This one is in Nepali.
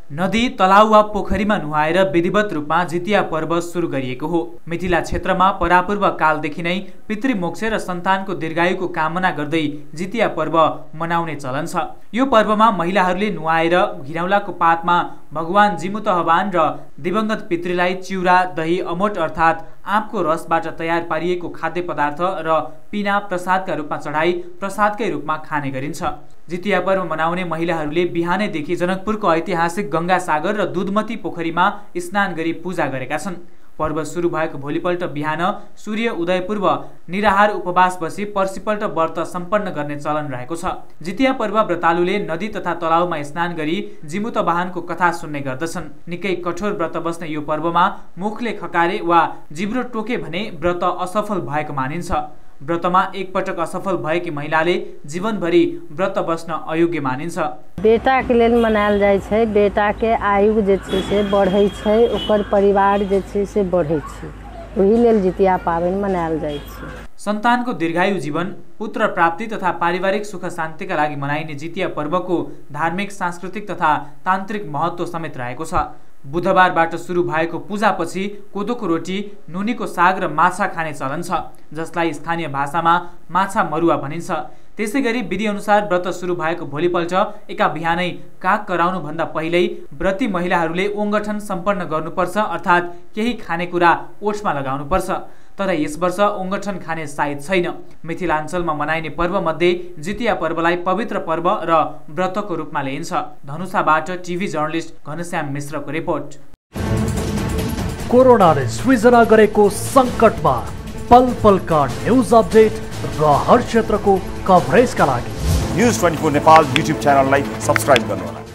नदी, तलाउ वा पोखरीमा नुहाएर विधिवत रूपमा जितिया पर्व सुरु गरिएको हो। मिथिला क्षेत्रमा परापूर्व कालदेखि नै पितृमोक्ष र सन्तानको दीर्घायुको कामना गर्दै जितिया पर्व मनाउने चलन छ। यो पर्वमा महिलाहरूले नुहाएर घिरौलाको पातमा भगवान जिमुतहवान र दिवंगत पितृलाई चिउरा, दही, अमोट अर्थात् आँपको रसबाट तयार पारिएको खाद्य पदार्थ र पिना प्रसादका रूपमा चढाई प्रसादकै रूपमा खाने गरिन्छ। जितिया पर्व मनाउने महिलाहरूले बिहानैदेखि जनकपुरको ऐतिहासिक गंगा सागर र दुधमती पोखरीमा स्नान गरी पूजा गरेका छन्। पर्व सुरु भएको भोलिपल्ट बिहान सूर्य उदय पूर्व निराहार उपवास बसी पर्सिपल्ट व्रत सम्पन्न गर्ने चलन रहेको छ। जितिया पर्व व्रतालुले नदी तथा तलाउमा स्नान गरी जिमुतवाहनको कथा सुन्ने गर्दछन्। निकै कठोर व्रत बस्ने यो पर्वमा मुखले खकारे वा जिब्रो टोके भने व्रत असफल भएको मानिन्छ। व्रतमा एकपटक असफल भएकी महिलाले जीवनभरि व्रत बस्न अयोग्य मानिन्छ। बेटा के लेल मनायल जाय छै। बेटा के आयु जे छै से बढ़ै छै, ओकर परिवार जे छै से बढ़ै छै, ओही लेल जितिया पाबनि मनायल जाय छै। सन्तानको दीर्घायु जीवन, पुत्र प्राप्ति तथा पारिवारिक सुख शान्तिका लागि मनाइने जितिया पर्वको धार्मिक, सांस्कृतिक तथा तान्त्रिक महत्त्व समेत रहेको छ। बुधबारबाट सुरु भएको पूजापछि कोदोको रोटी, नुनीको साग र माछा खाने चलन छ, जसलाई स्थानीय भाषामा माछा मरुवा भनिन्छ। त्यसैगरी विधिअनुसार व्रत सुरु भएको भोलिपल्ट एका बिहानै काग कराउनु भन्दा पहिल्यै व्रती महिलाहरूले ओंगठन सम्पन्न गर्नुपर्छ, अर्थात् केही खानेकुरा ओठमा लगाउनुपर्छ। तर यस वर्ष ओंगठन खाने साइत छैन। मिथिलाञ्चलमा मनाइने पर्व मध्ये जितिया पर्वलाई पवित्र पर्व र व्रतको रूपमा लिइन्छ। धनुषाबाट टिभी जर्नलिस्ट घनश्याम मिश्रको रिपोर्ट। कोरोनाले सृजना गरेको संकटमा पल पलका न्यूज अपडेट र हर क्षेत्रको कभरेजका लागि न्यूज 24 नेपाल युट्युब च्यानललाई सब्स्क्राइब गर्नुहोला।